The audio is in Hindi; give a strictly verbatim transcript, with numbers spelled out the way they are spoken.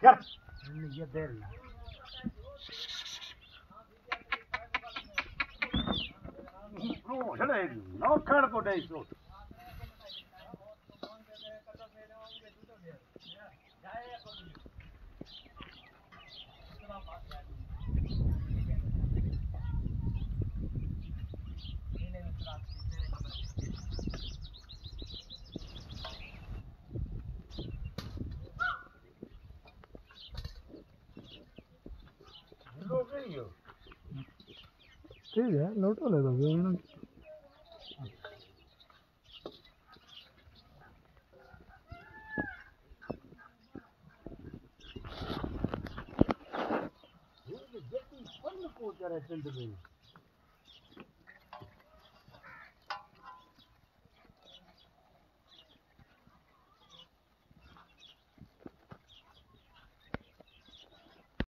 कर ये देर ना नो चले नो कर को दे सो ठीक है लौटो ले दो ना ये जेती फन को करे चंद में